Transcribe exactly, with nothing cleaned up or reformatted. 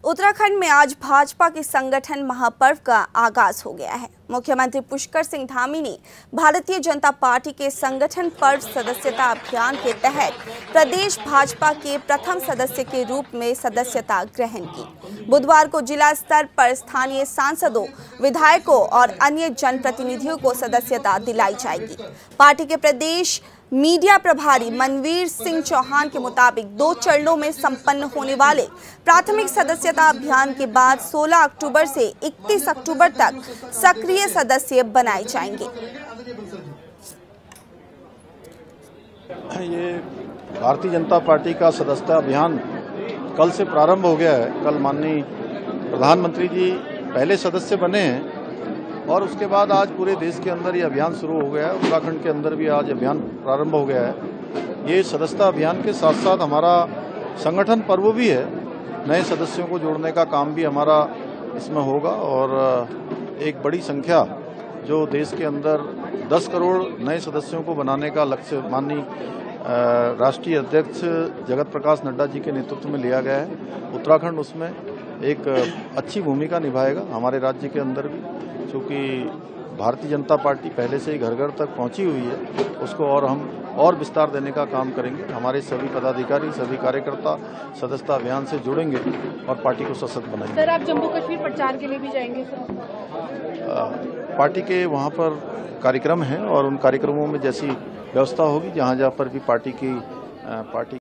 उत्तराखंड में आज भाजपा के संगठन महापर्व का आगाज हो गया है। मुख्यमंत्री पुष्कर सिंह धामी ने भारतीय जनता पार्टी के संगठन पर्व सदस्यता अभियान के तहत प्रदेश भाजपा के प्रथम सदस्य के रूप में सदस्यता ग्रहण की। बुधवार को जिला स्तर पर स्थानीय सांसदों, विधायकों और अन्य जनप्रतिनिधियों को सदस्यता दिलाई जाएगी। पार्टी के प्रदेश मीडिया प्रभारी मनवीर सिंह चौहान के मुताबिक दो चरणों में संपन्न होने वाले प्राथमिक सदस्यता अभियान के बाद सोलह अक्टूबर से इकतीस अक्टूबर तक सक्रिय सदस्य बनाए जाएंगे। ये भारतीय जनता पार्टी का सदस्यता अभियान कल से प्रारंभ हो गया है। कल माननीय प्रधानमंत्री जी पहले सदस्य बने हैं और उसके बाद आज पूरे देश के अंदर ये अभियान शुरू हो गया है। उत्तराखंड के अंदर भी आज अभियान प्रारंभ हो गया है। ये सदस्यता अभियान के साथ साथ हमारा संगठन पर्व भी है। नए सदस्यों को जोड़ने का काम भी हमारा इसमें होगा और एक बड़ी संख्या जो देश के अंदर दस करोड़ नए सदस्यों को बनाने का लक्ष्य माननीय राष्ट्रीय अध्यक्ष जगत प्रकाश नड्डा जी के नेतृत्व में लिया गया है। उत्तराखंड उसमें एक अच्छी भूमिका निभाएगा हमारे राज्य के अंदर भी, क्योंकि भारतीय जनता पार्टी पहले से ही घर घर तक पहुंची हुई है। उसको और हम और विस्तार देने का काम करेंगे। हमारे सभी पदाधिकारी, सभी कार्यकर्ता सदस्यता अभियान से जुड़ेंगे और पार्टी को सशक्त बनाएंगे। सर, आप जम्मू कश्मीर प्रचार के लिए भी जाएंगे सर? पार्टी के वहाँ पर कार्यक्रम हैं और उन कार्यक्रमों में जैसी व्यवस्था होगी, जहाँ जहाँ पर भी पार्टी की पार्टी